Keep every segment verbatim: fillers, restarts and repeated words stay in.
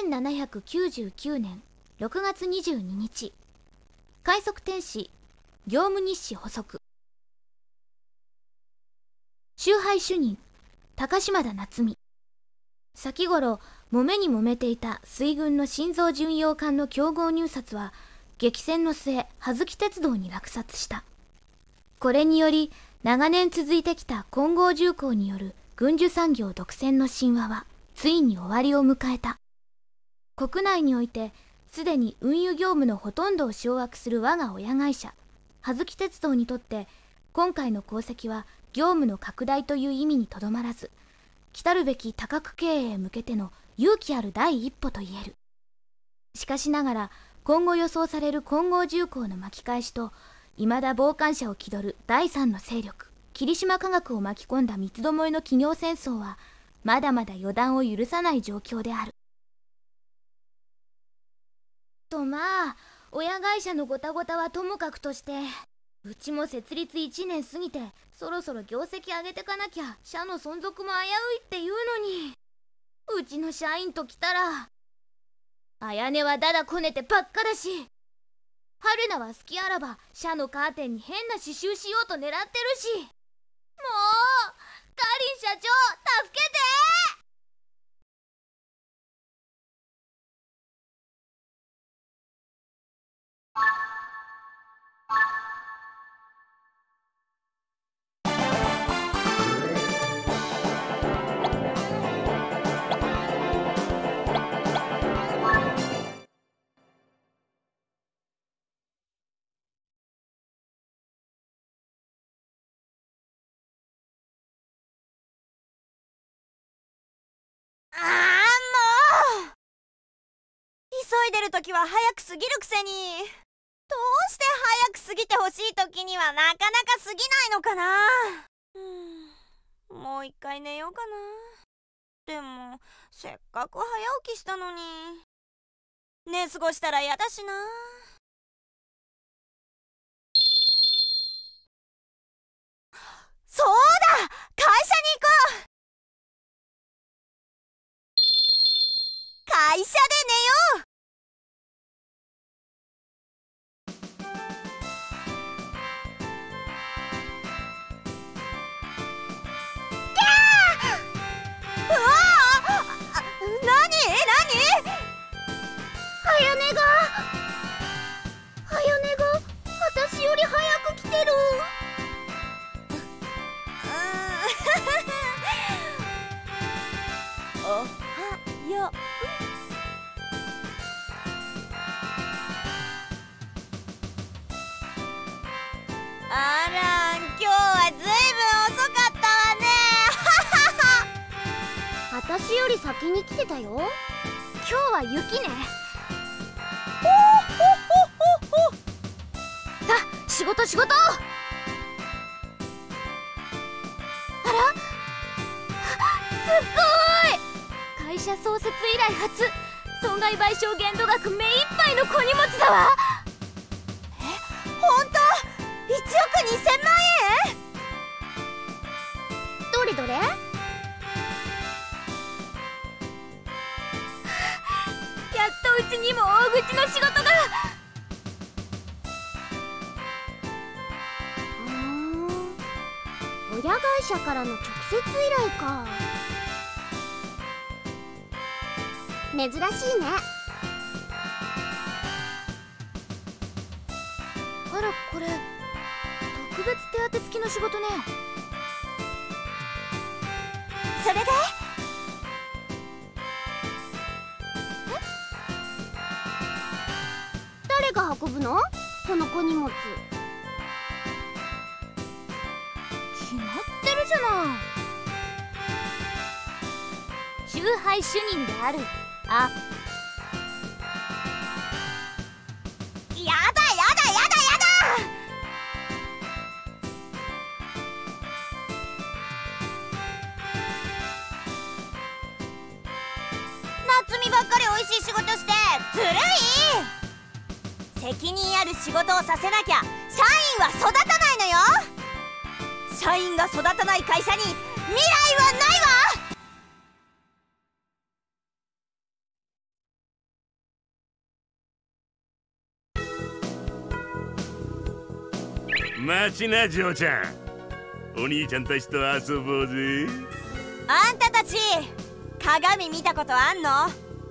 んななひゃくきゅうじゅうきゅうねんろくがつにじゅうににち、快速天使業務日誌補足。集配主任高島田夏美。先頃揉めに揉めていた水軍の新造巡洋艦の競合入札は激戦の末葉月鉄道に落札した。これにより長年続いてきた金剛重工による軍需産業独占の神話はついに終わりを迎えた。国内においてすでに運輸業務のほとんどを掌握する我が親会社葉月鉄道にとって今回の功績は業務の拡大という意味にとどまらず、来るべき多角経営へ向けての勇気ある第一歩と言える。しかしながら今後予想される金剛重工の巻き返しと、未だ傍観者を気取る第三の勢力霧島科学を巻き込んだ三つどもえの企業戦争はまだまだ予断を許さない状況である。とまあ親会社のごたごたはともかくとして、うちも設立いちねん過ぎてそろそろ業績上げてかなきゃ社の存続も危ういっていうのに、うちの社員ときたら綾音はだだこねてばっかだし、春菜は好きあらば社のカーテンに変な刺繍しようと狙ってるし、もうカリン社長助けて。 ああ、もう急いでる時は早く過ぎるくせに、どうして早く過ぎてほしい時にはなかなか過ぎないのかな。うん、もう一回寝ようかな。でもせっかく早起きしたのに寝過ごしたらやだしな。そうだ、会社に行こう。会社で寝よう。キャー！うわあ！なになに？ 綾音が綾音が私より早く来てる。 おはよう。あら、今日はずいぶん遅かったわね。 私より先に来てたよ。今日は雪ね。 ほほほほ。 さあ仕事仕事。あら、すっごい。会社創設以来初、損害賠償限度額目いっぱいの小荷物だわ。 え、ほんと？いちおくにせんまんえん？ どれどれ？やっとうちにも大口の仕事が。ふん、親会社からの直接依頼か。珍しいね。あら、これ特別手当付きの仕事ね。 それで？ え？誰が運ぶの？その小荷物。決まってるじゃない。集配主任であるあ。 やだやだやだやだ。夏美ばっかりおいしい仕事してずるい。責任ある仕事をさせなきゃ社員は育たないのよ。社員が育たない会社に未来はないわ。 待ちな嬢ちゃん、お兄ちゃんたちと遊ぼうぜ。 あんたたち鏡見たことあんの？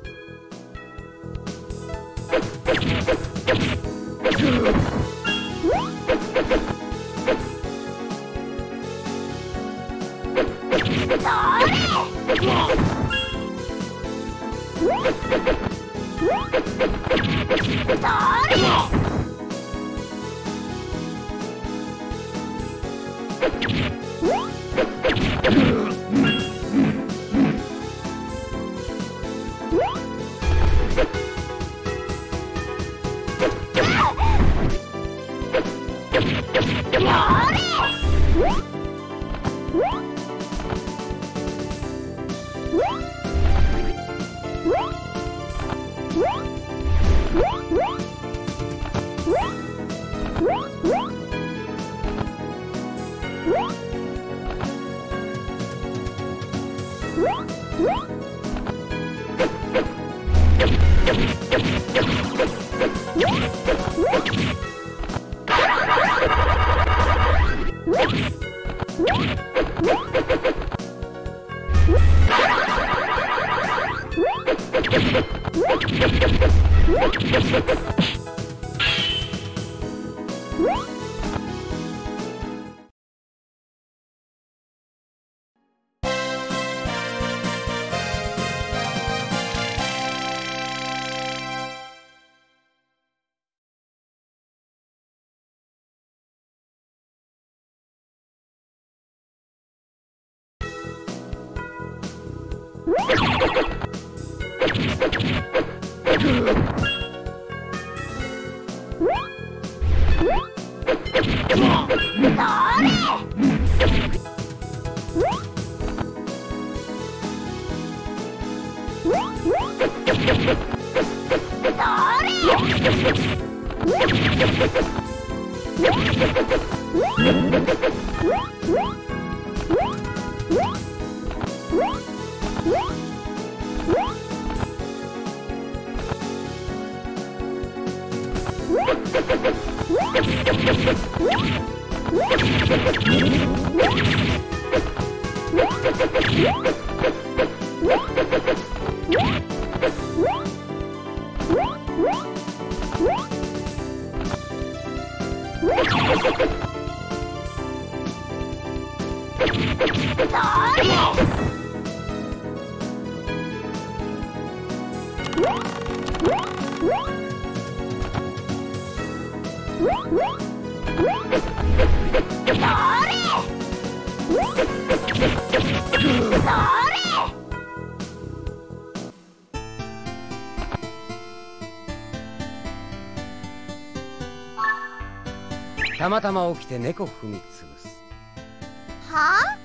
たまたま起きて猫踏みつぶす。 は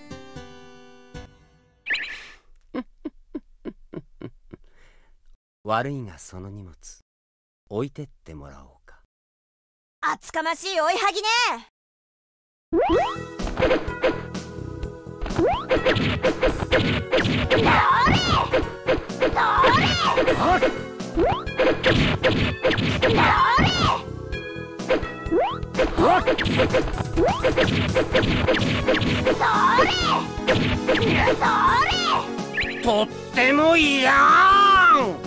あ悪いがその荷物置いてってもらおうか。 厚かましい追いはぎね。 とってもいやん。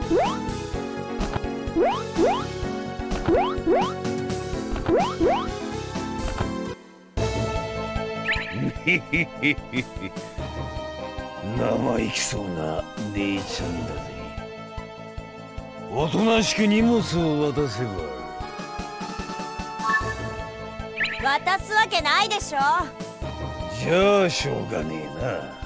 生意気そうな姉ちゃんだぜ。おとなしく荷物を渡せば。 渡すわけないでしょ。 じゃあしょうがねえな。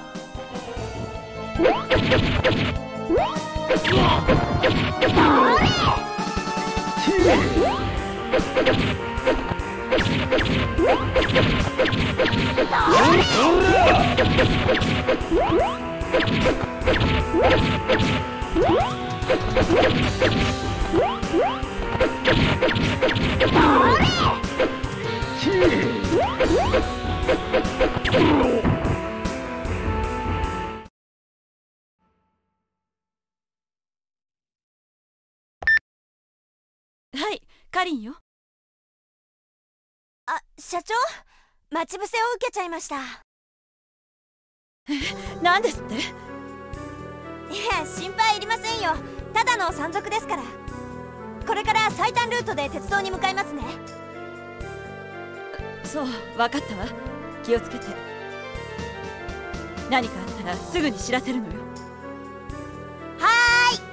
はい、カリンよ。 あ、社長、待ち伏せを受けちゃいました。 何ですって？ いや、心配いりませんよ。ただの山賊ですから。これから最短ルートで鉄道に向かいますね。 そう、分かったわ。気をつけて。何かあったらすぐに知らせるのよ。 はーい。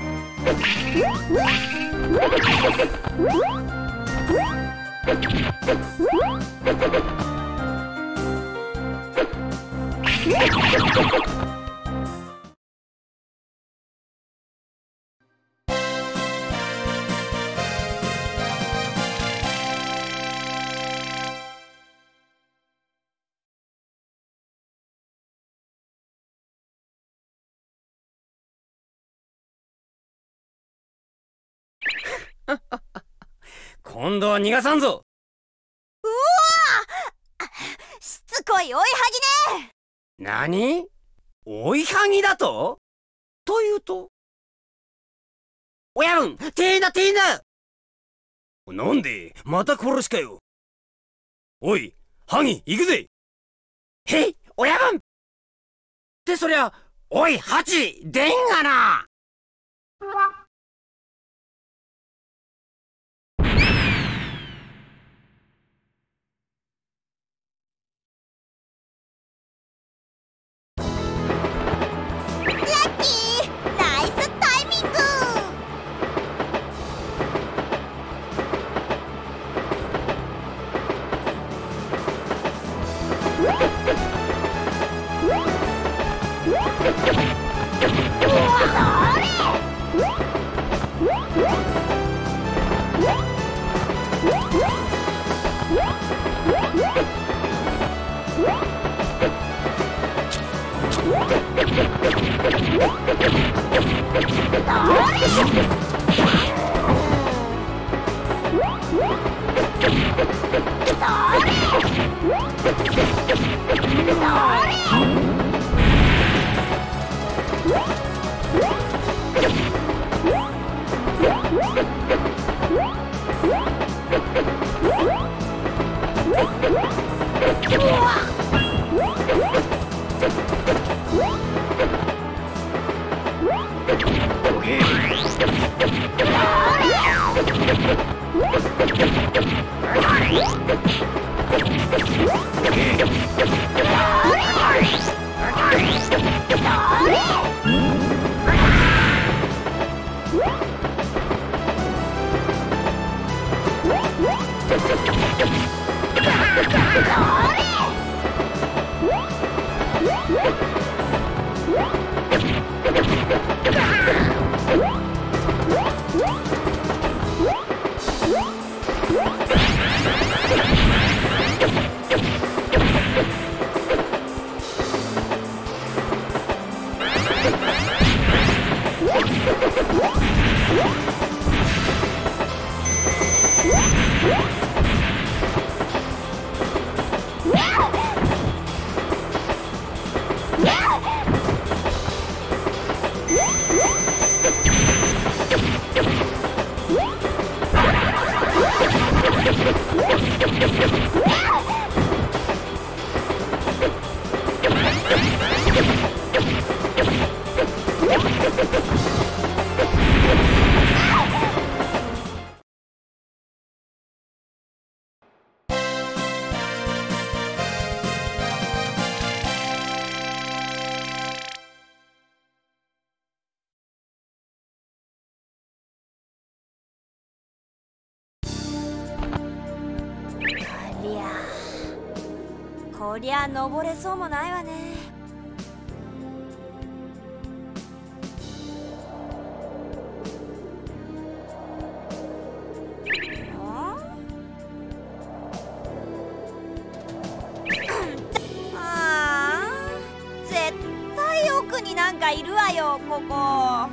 What? 今度は逃がさんぞ。 うわー、しつこい追いはぎね。 何？追いはぎだと？というと？親分、てえなてえな。なんでまた殺しかよ。おい、ハギ行くぜ。へい、親分ってそりゃ、おい、ハチでんがな。 こりゃ登れそうもないわね。あー、絶対奥になんかいるわよ、ここ。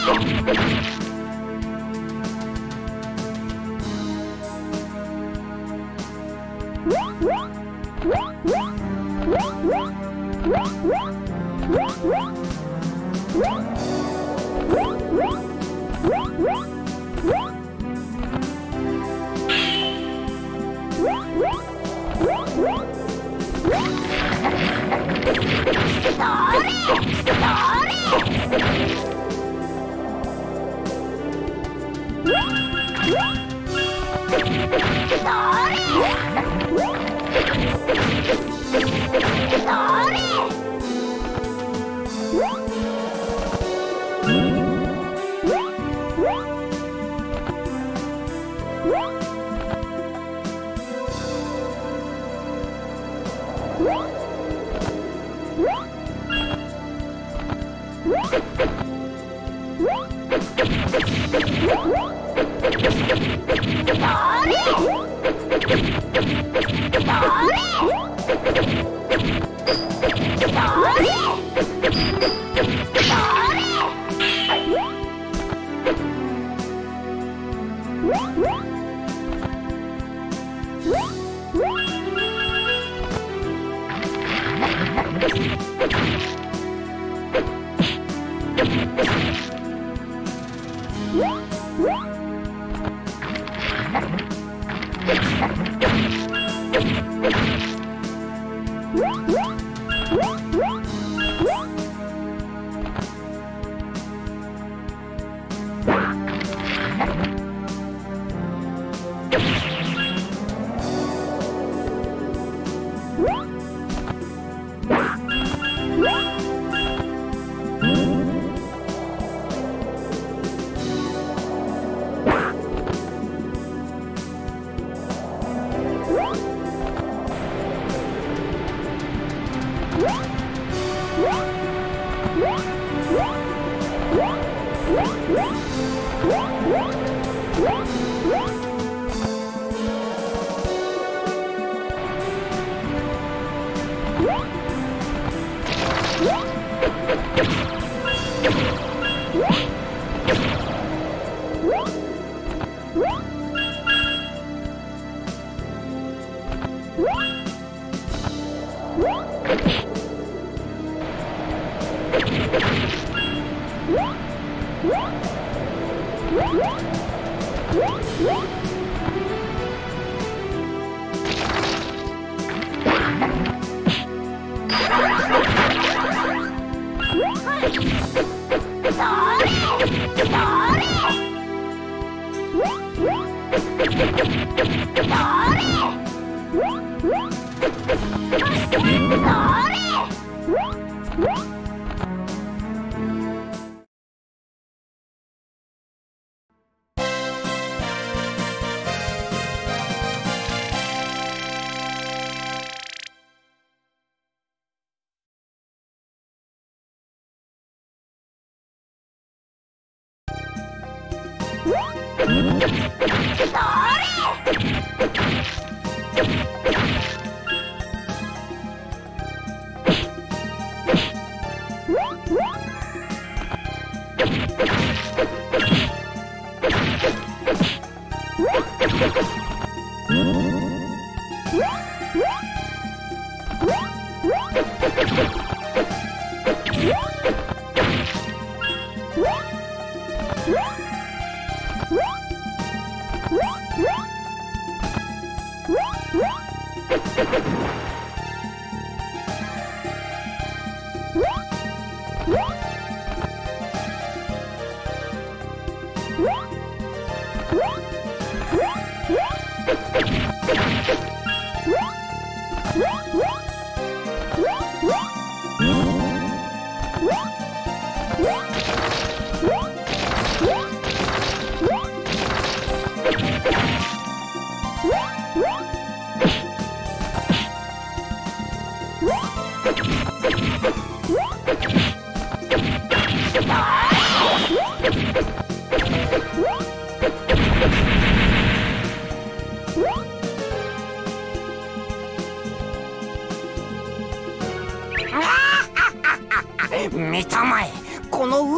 What?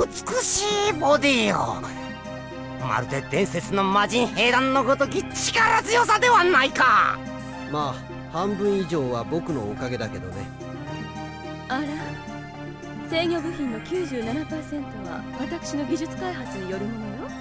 美しいボディよ。まるで伝説の魔人兵団のごとき力強さではないか。 まあ半分以上は僕のおかげだけどね。 あら、制御部品の きゅうじゅうななパーセント は私の技術開発によるものよ。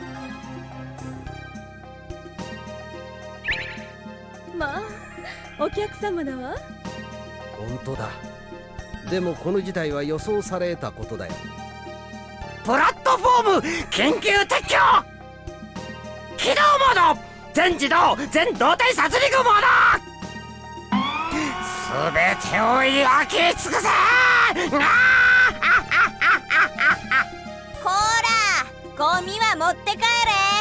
まあお客様だわ。 本当だ。でもこの事態は予想されたことだよ。 プラットフォーム緊急撤去。起動モード全自動全動体殺戮モード。すべてを焼き尽くせ。 こーら、ゴミは持って帰れ。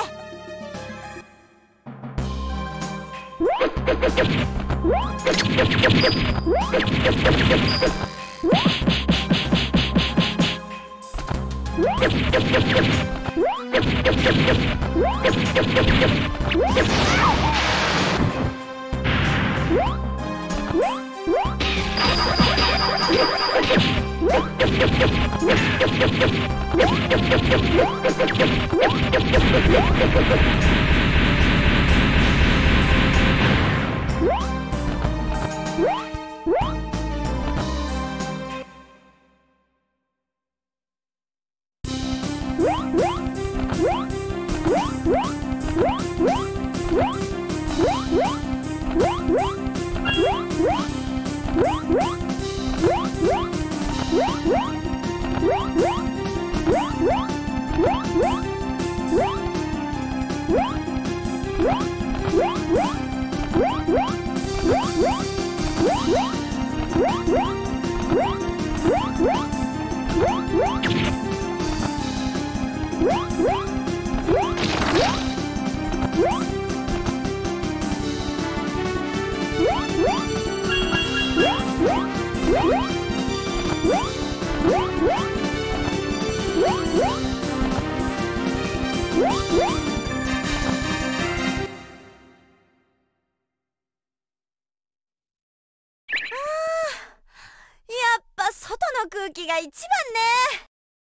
空気が一番ね。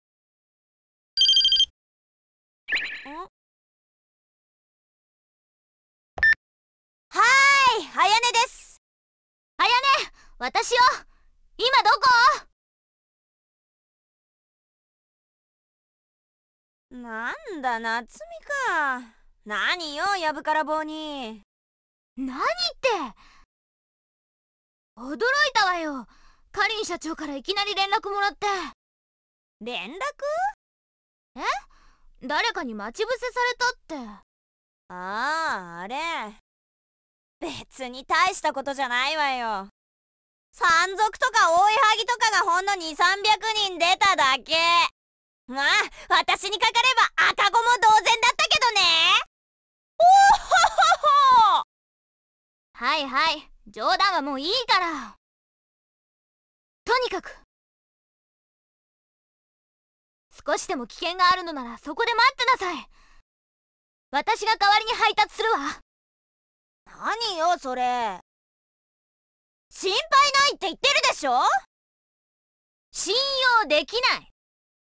ん？はーい、あやねです。 あやね、私よ。今どこ？ なんだ、夏美か。何よ、やぶから棒に。 何って。驚いたわよ。カリン社長からいきなり連絡もらって。 連絡？ え？誰かに待ち伏せされたって。 ああ、あれ。別に大したことじゃないわよ。山賊とか追いはぎとかがほんのに、さんびゃくにん出ただけ。まあ、私にかかれば赤子も同然だったけどね。おーほほほ。 はいはい、冗談はもういいから。とにかく少しでも危険があるのならそこで待ってなさい。私が代わりに配達するわ。 何よそれ。心配ないって言ってるでしょ。 信用できない。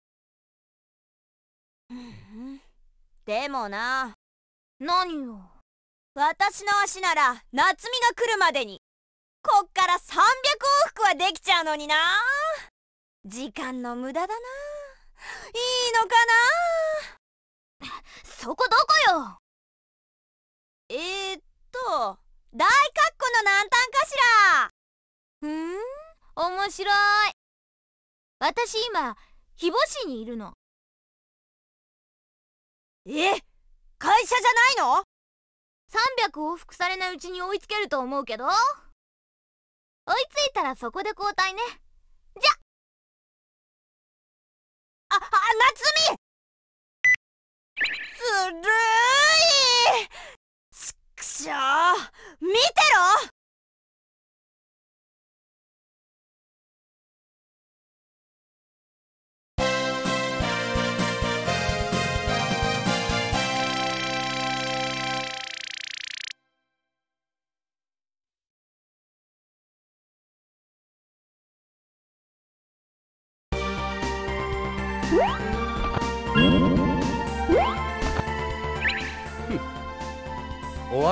でもな。 何よ。 私の足なら夏美が来るまでにこっからさんびゃくおうふくはできちゃうのにな。時間の無駄だな。いいのかな。そこどこよ。 えー、っと大括弧の南端かしら。 ふん、面白い。私今日母市にいるの。 え、会社じゃないの？ さんびゃく往復されないうちに追いつけると思うけど。追いついたらそこで交代ね。じゃあ、あ、夏美！ずるい！ちくしょう！見てろ！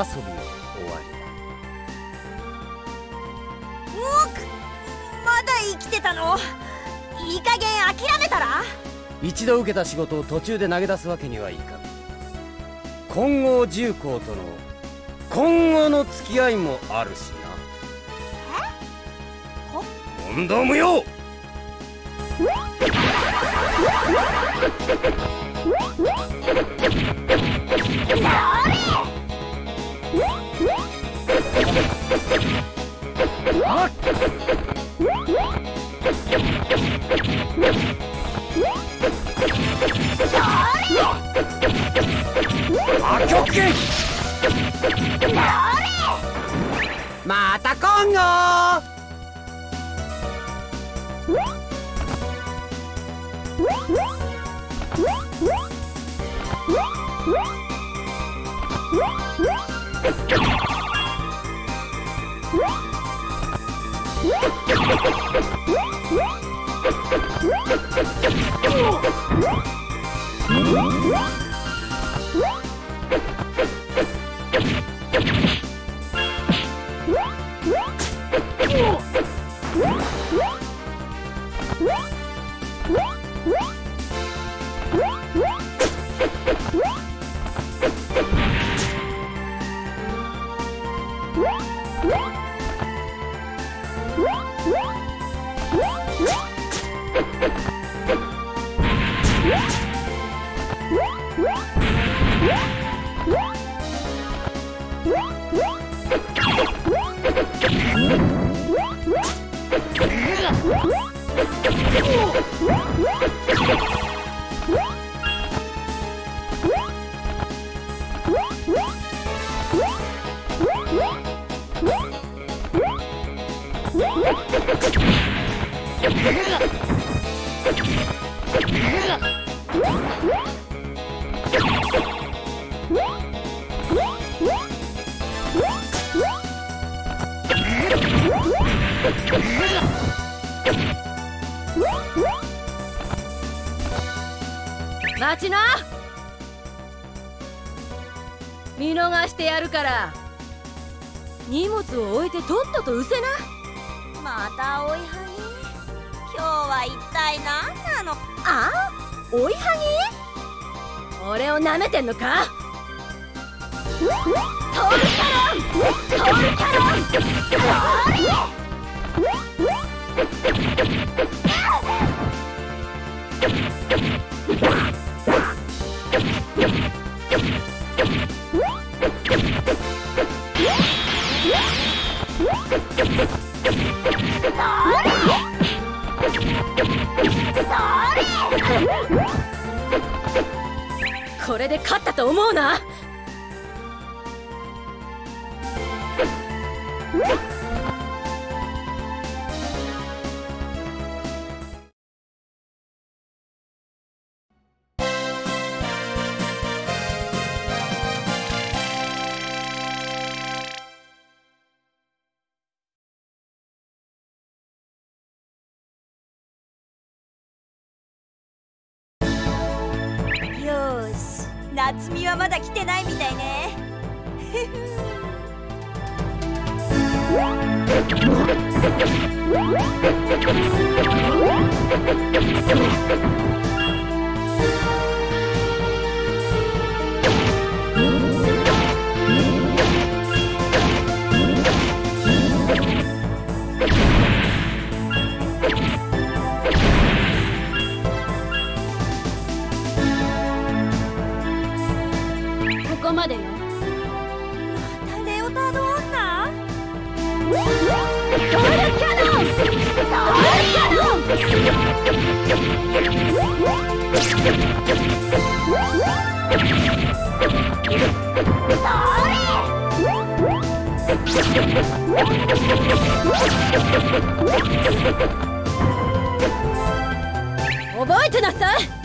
わりだ。 うく、まだ生きてたの？いい加減諦めたら？ 一度受けた仕事を途中で投げ出すわけにはいかん。金剛重工との今後の付き合いもあるしな。え？問答無用。あ、極限。また今後。 待ちな。見逃してやるから。荷物を置いてとっとと失せな。 また追いはぎ？今日は一体何なの？ ああ、追いはぎ？俺をなめてんのか？トルキャロン！トルキャロン！これで勝ったと思うな。 夏美はまだ来てないみたいね。 ここまでよ。 またレオタード女？ トルキャノン！トルキャノン！覚えてなさい。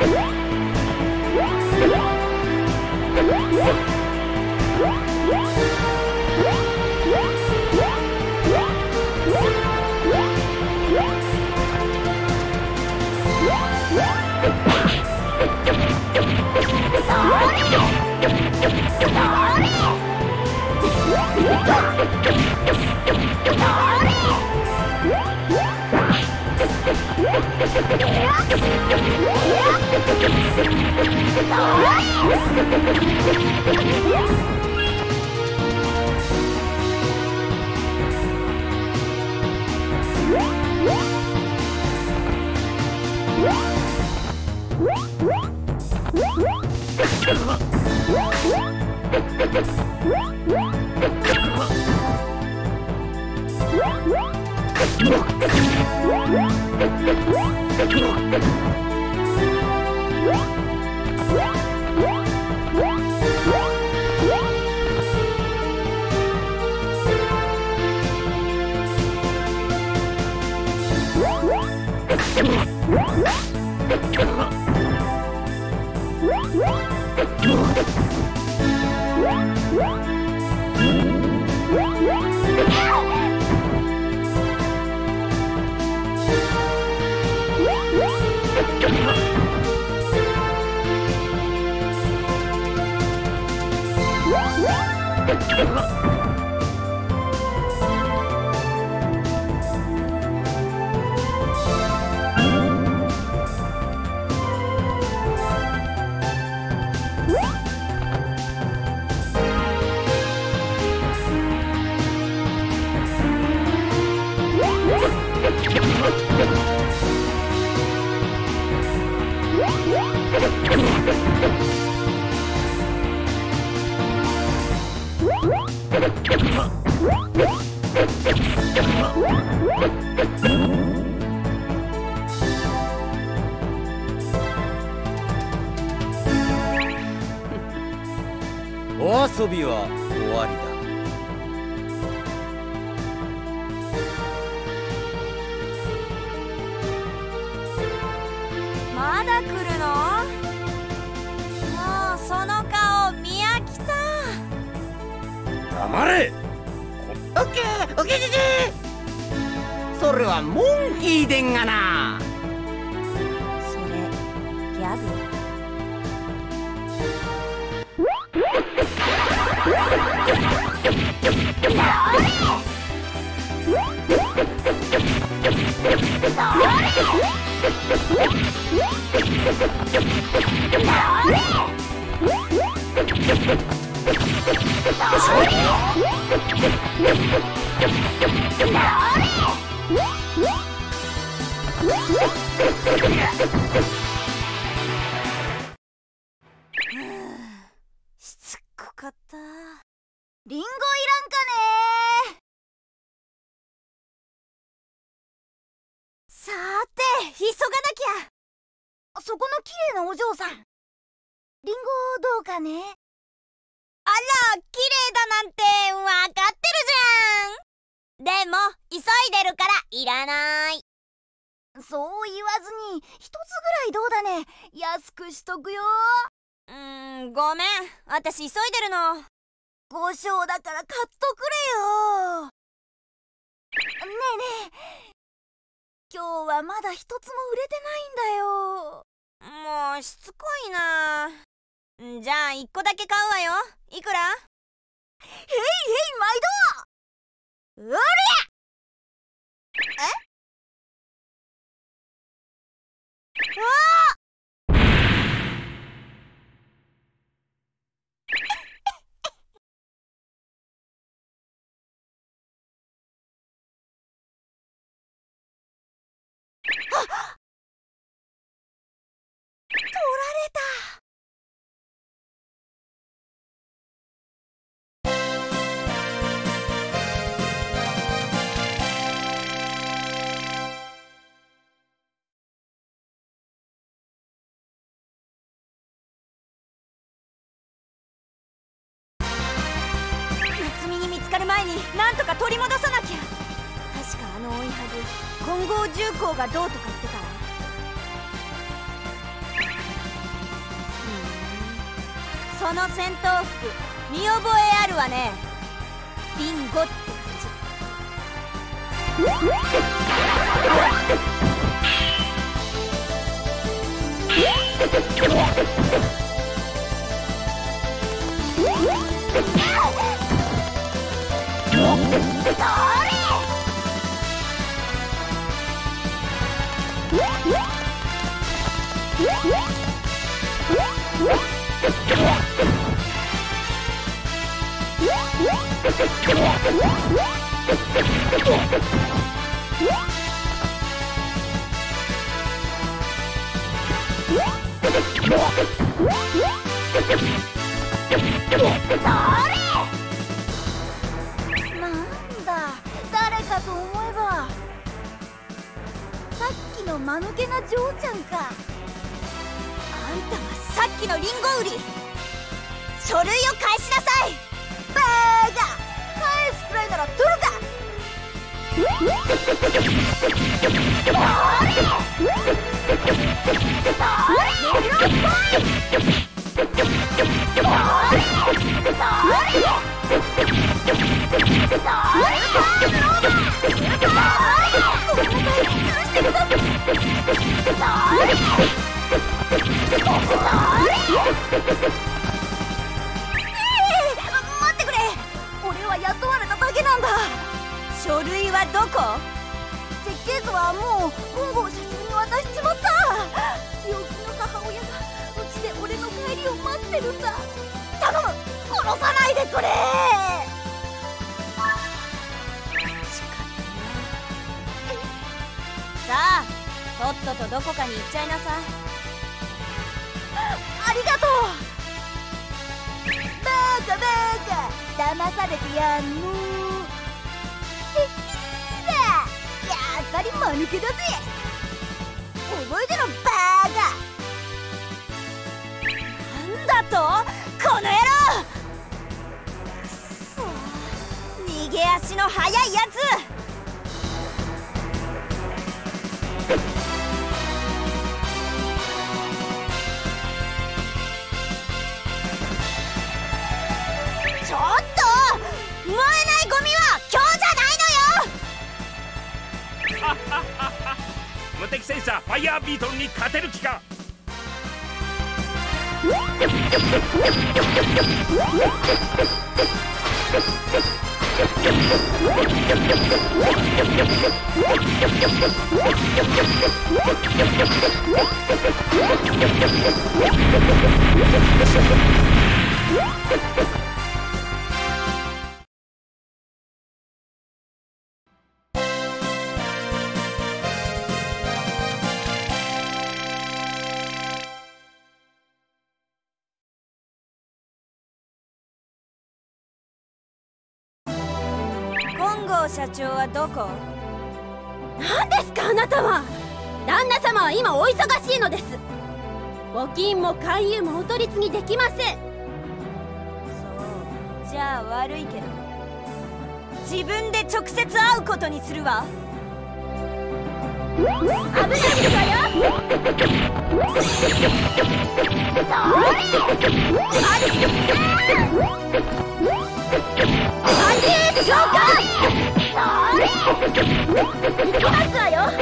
お遊びは終わりだ。 まだ来るの？もうその顔見飽きた。 黙れ。オッケーオッケーオッケー。それはモンキーでんがな。 それギャグ？しつこかった。リンゴいらんかね。さーて急がなきゃ。そこの綺麗なお嬢さん、リンゴどうかね。あら、綺麗だなんてわかってるじゃん。でも急いでるからいらない。そう言わずに一つぐらいどうだね。安くしとくよ。うーん、ごめん、私急いでるの。ご賞だから買っとくれよ。ねえねえ、今日はまだ一つも売れてないんだよ。もうしつこいな。じゃあ一個だけ買うわよ。いくら？へいへい毎度。うりゃ！え？ああ！取られた。夏美に見つかる前になんとか取り戻さなきゃ。確かあの追いはぎ金剛重工がどうとか言ってたわ。 その戦闘服見覚えあるわね。リンゴって感なんだ、誰かと思えばさっきの間抜けな嬢ちゃんか。あんたはさっきのリンゴ売り、書類を返しなさい。バーガー、返すくらいなら取るか。待ってくれ、俺は雇われただけなんだ。書類はどこ？設計図はもう本郷社長に渡しちまった。病気の母親がうちで俺の帰りを待ってるんだ。頼む、殺さないでくれ。さあ、とっととどこかに行っちゃいなさい。ありがとう。バカバカ、騙されてやんの。へっきだ、やっぱり間抜けだぜ。覚えてろバーガ。なんだと、この野郎。くそ、逃げ足の速いやつ。ちょっと、燃えないゴミは今日じゃないのよ。 無敵戦車ファイヤービートルに勝てる気か。 本郷社長はどこ？ 何ですかあなたは。旦那様は今お忙しいのです。募金も勧誘もお取り次ぎできません。 そう、じゃあ悪いけど自分で直接会うことにするわ。危ないですわよ。行きますわよ。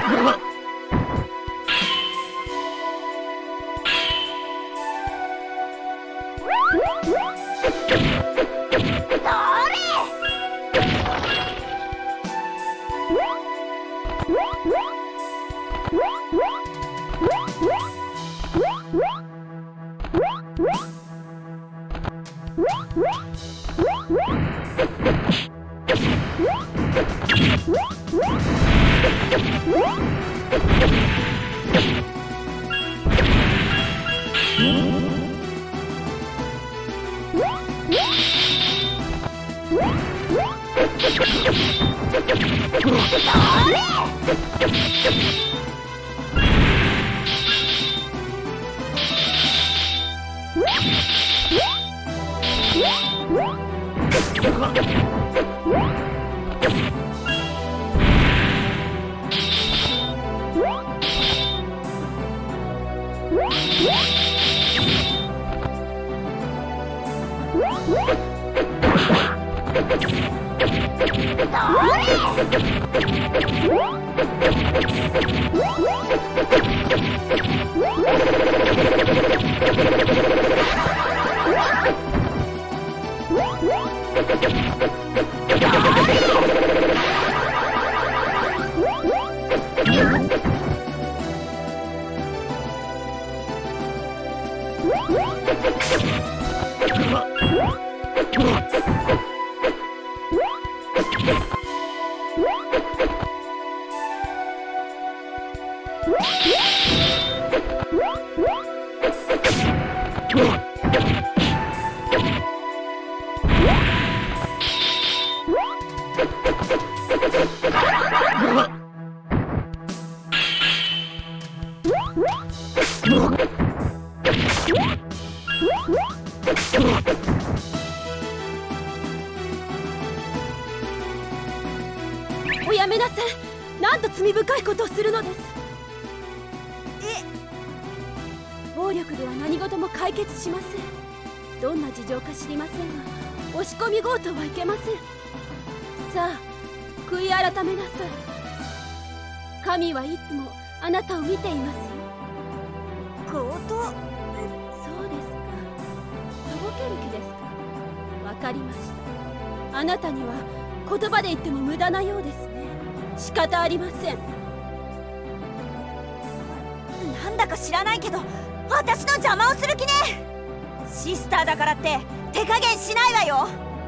おやめなさい。なんと罪深いことをするのです。え暴力では何事も解決しません。どんな事情か知りませんが、押し込み強盗はいけません。さあ悔い改めなさい。神はいつもあなたを見ていますよ。 強盗？ そうですか。とぼける気ですか。わかりました。あなたには言葉で言っても無駄なようですね。仕方ありません。 なんだか知らないけど私の邪魔をする気ね。シスターだからって手加減しないわよ。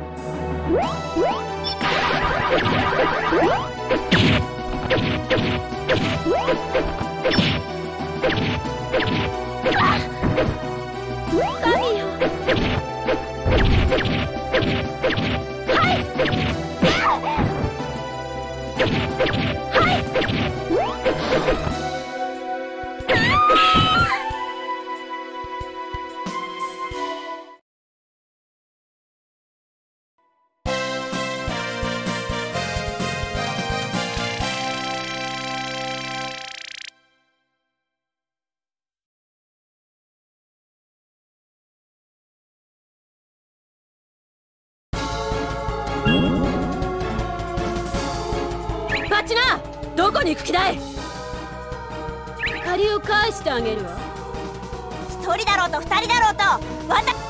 神よ。バチナ、どこに行く気だい。借りを返してあげるわ。 一人だろうと二人だろうとわた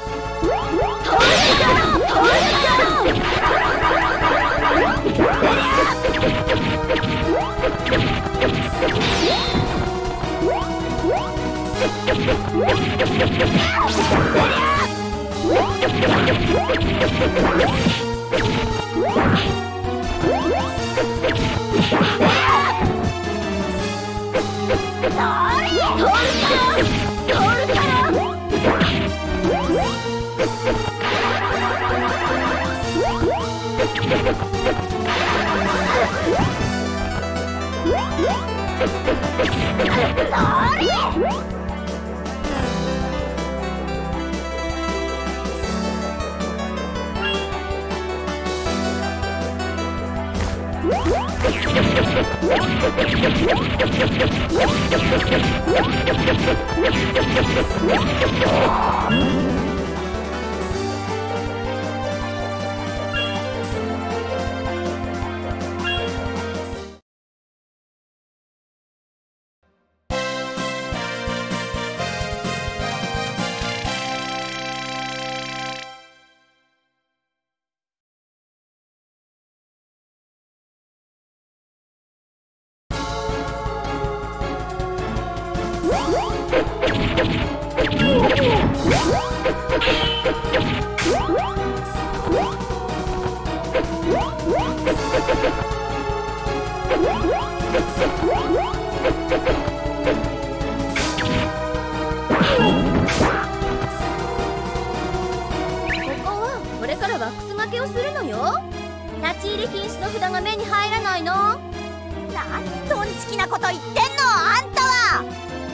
これからワックスがけをするのよ。立ち入り禁止の札が目に入らないの？ なんトンチキなこと言ってんのあんたは。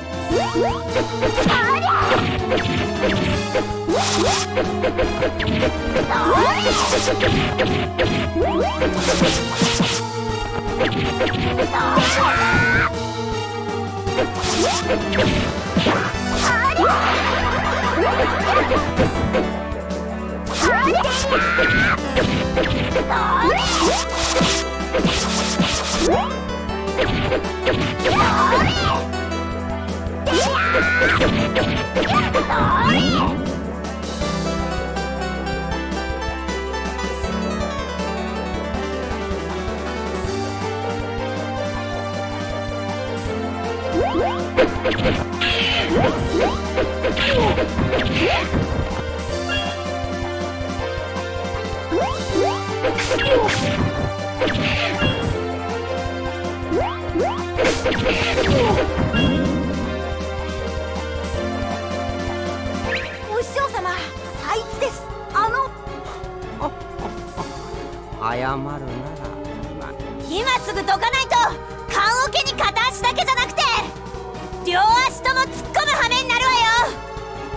お師匠様、あいつです。あの謝るなら今今すぐどかないと棺桶に片足だけじゃなくて両足とも突っ込む羽目になるわよ。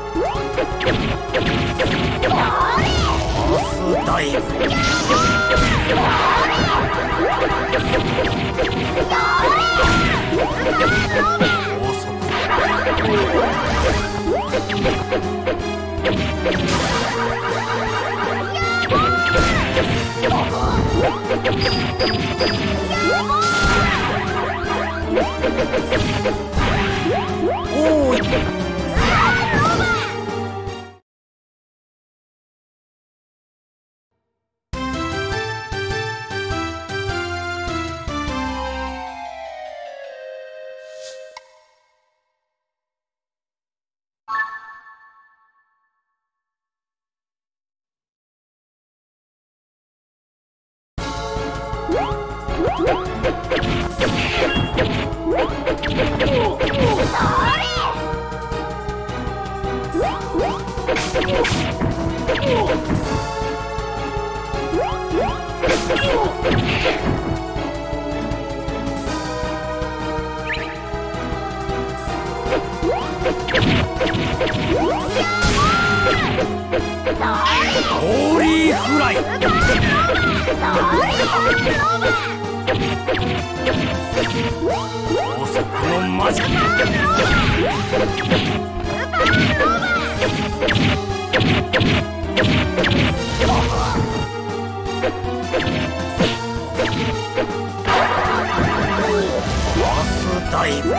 スダイブおーいホーリーフライ高速の魔女バスダイブ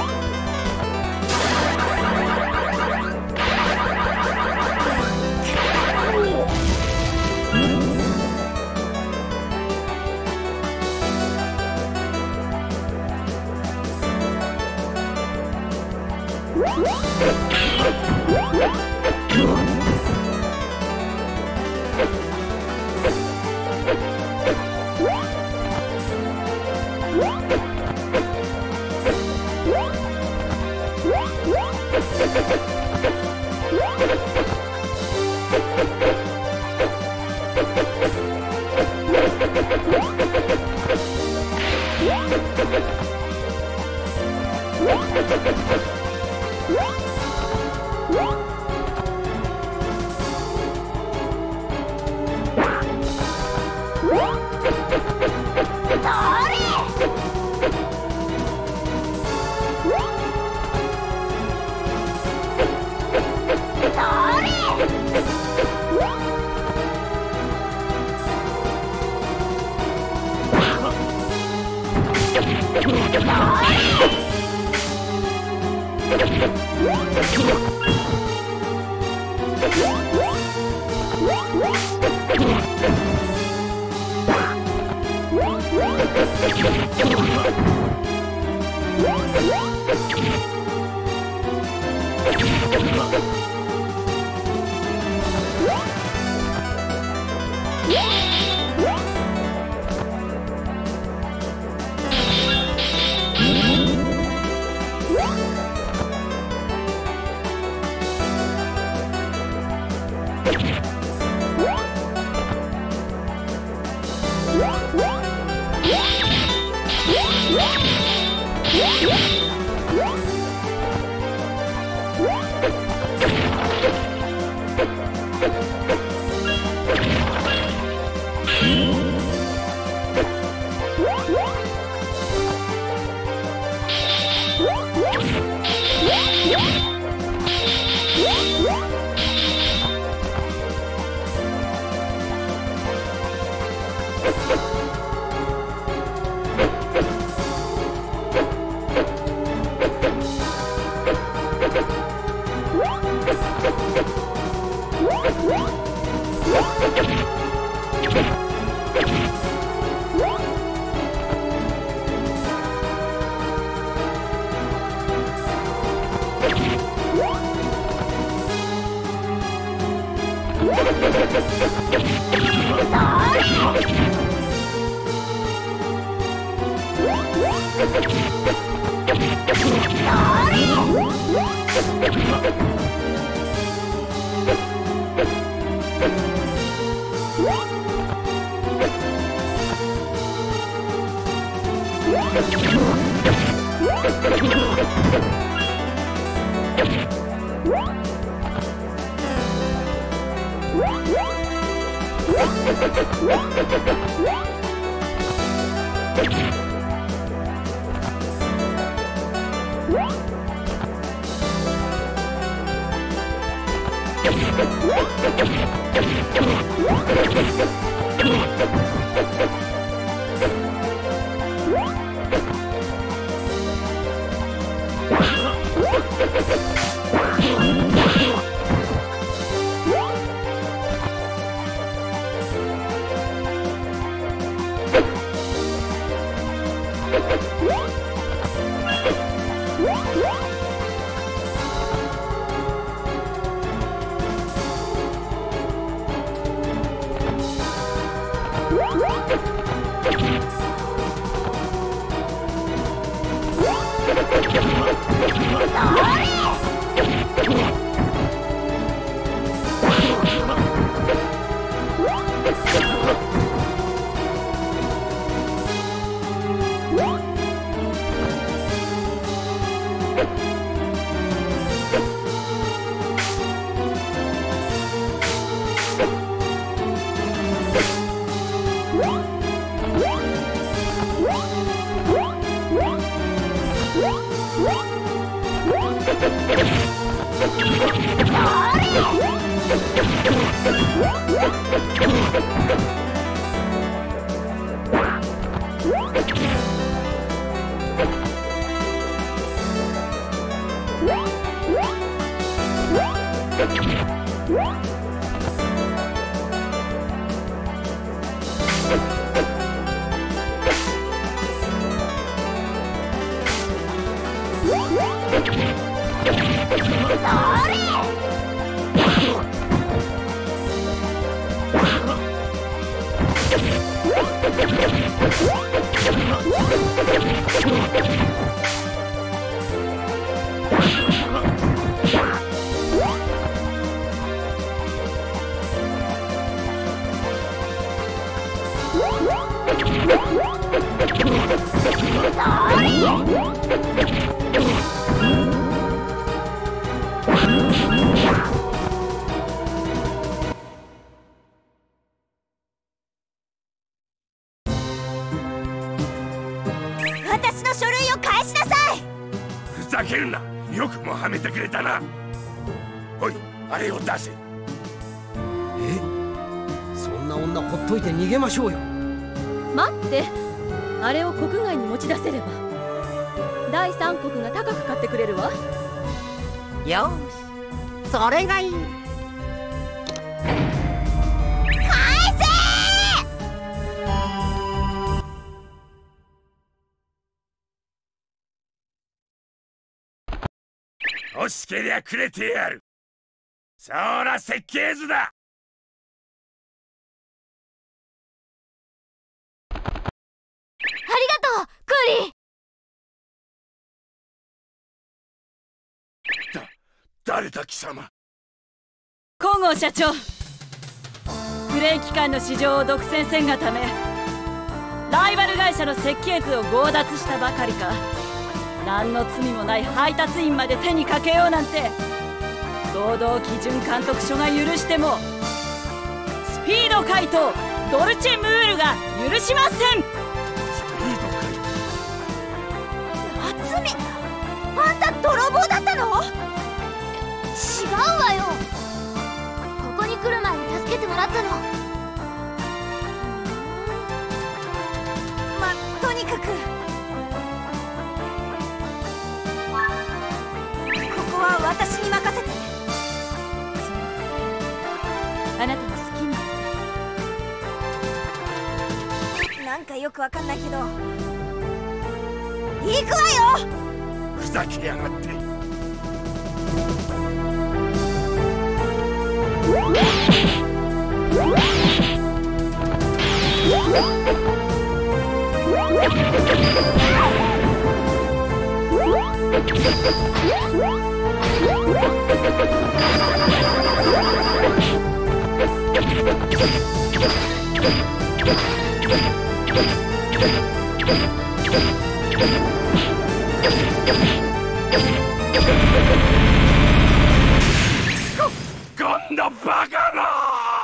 私の書類を返しなさい。 ふざけるな。よくもはめてくれたな。おい、あれを出せ。 え、そんな女ほっといて逃げましょうよ。 待って、あれを国外に持ち出せれば第三国が高く買ってくれるわ。 よし、それがいい。 欲しけりゃくれてやる。そら設計図だ。 誰だ貴様。 金剛社長、フレー機関の市場を独占せんがためライバル会社の設計図を強奪したばかりか、何の罪もない配達員まで手にかけようなんて、労働基準監督署が許してもスピード怪盗ドルチェムールが許しません。 スピード怪盗。 夏美、あんた泥棒だったの？ 違うわよ。ここに来る前に助けてもらったの。 ま、とにかくここは私に任せて。 あなたの好きに。 なんかよくわかんないけど行くわよ。 ふざけやがって。こんなバカな。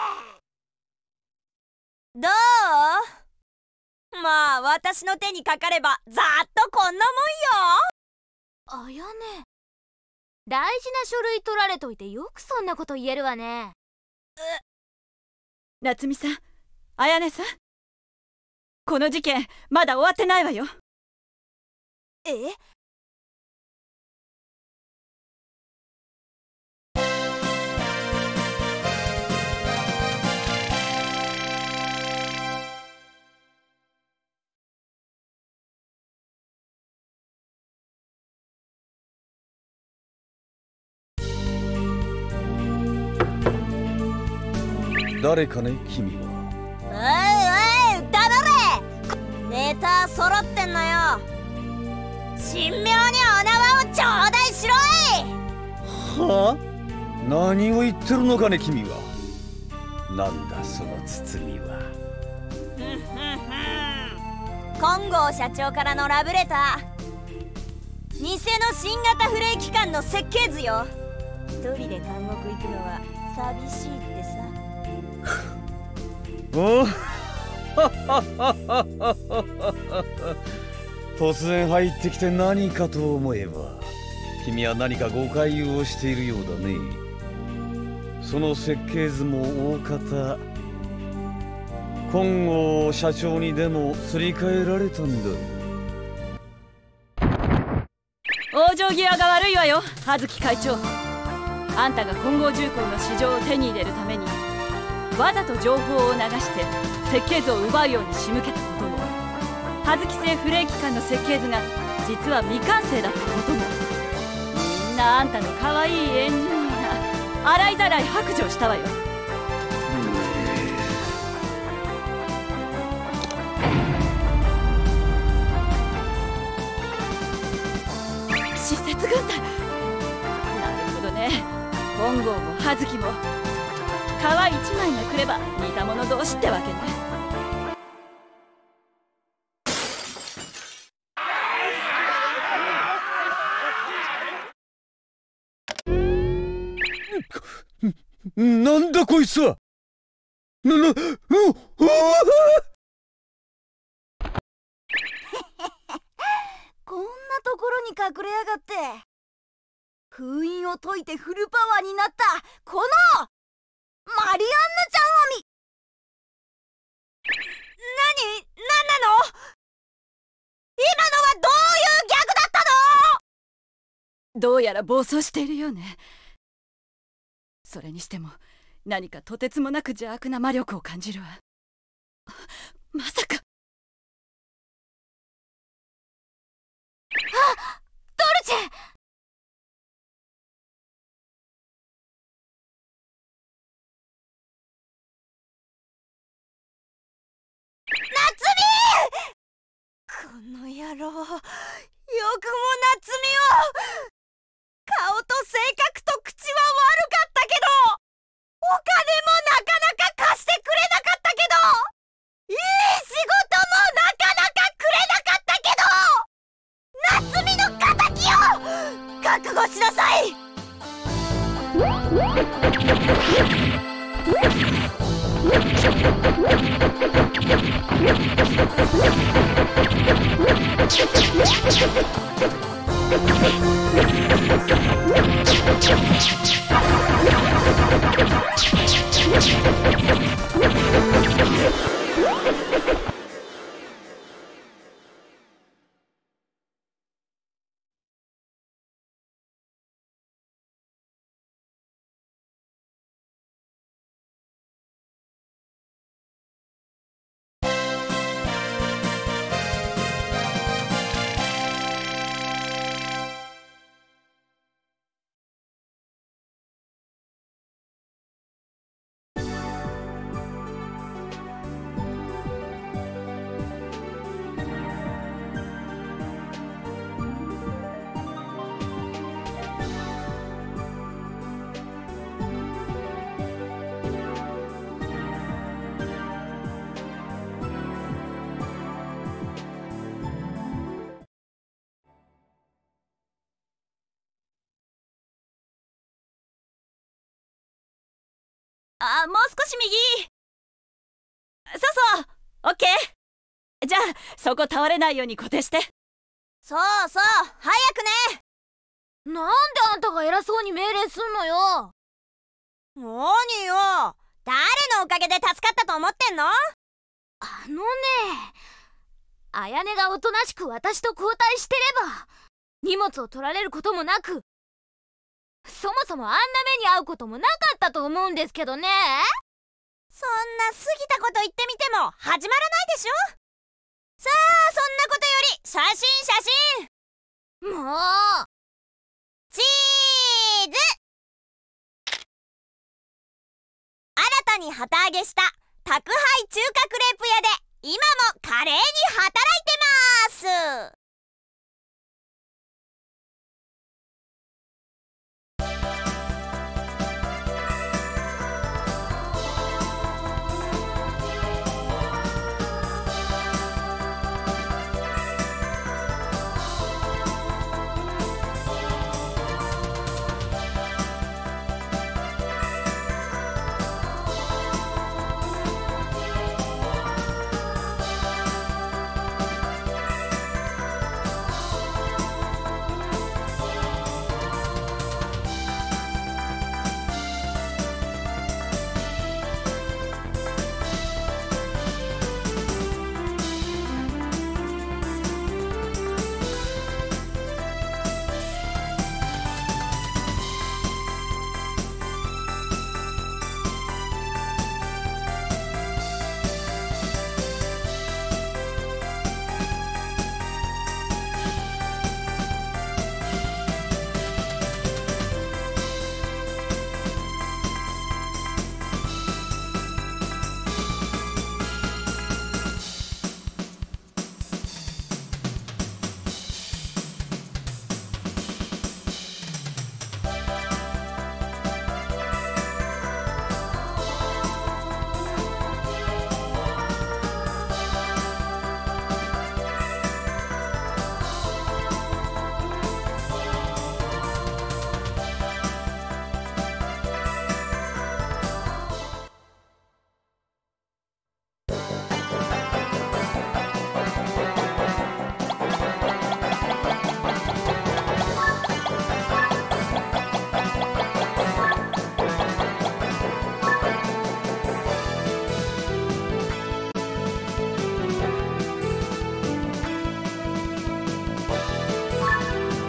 どう？まあ私の手にかかればざーっとこんなもんよ。 あやね、大事な書類取られといてよくそんなこと言えるわね。 夏美さん、綾音さん、この事件まだ終わってないわよ。 え？ 誰かね、君は。 おいおい、黙れ。ネタ揃ってんのよ。神妙にお縄を頂戴しろい。 はあ？何を言ってるのかね、君は。なんだその包みは。 金剛社長からのラブレター。偽の新型フレー機関の設計図よ。一人で監獄行くのは寂しいってさ。 お突然入ってきて何かと思えば、君は何か誤解をしているようだね。その設計図も大方金剛社長にでもすり替えられたんだ。 往生際が悪いわよ、葉月会長。あんたが金剛重工の市場を手に入れるためにわざと情報を流して設計図を奪うように仕向けたことも、葉月製フレー機関の設計図が実は未完成だったことも、みんなあんたの可愛いエンジニアが洗いざらい白状したわよ。施設軍隊、なるほどね。金剛も葉月も皮一枚めくれば似た者同士ってわけね。 なんだこいつは。な、な、う、うわこんなところに隠れやがって。封印を解いてフルパワーになったこのマリアンナちゃんを見。何？何なの？今のはどういうギャグだったの？ どうやら暴走しているようね。それにしても何かとてつもなく邪悪な魔力を感じるわ。まさか。 あ、ドルチェ！この野郎、よくも夏美を。顔と性格と口あ、もう少し右。そうそう、オッケー。じゃあそこ倒れないように固定して。 そうそう、早くね。 なんであんたが偉そうに命令すんのよ。 何よ、誰のおかげで助かったと思ってんの？あのね、綾音がおとなしく私と交代してれば荷物を取られることもなく、そもそもあんな目に遭うこともなかったと思うんですけどね。 そんな過ぎたこと言ってみても始まらないでしょ。さあ、そんなことより写真写真。 もうチーズ。新たに旗揚げした宅配中華クレープ屋で今も華麗に働いてます。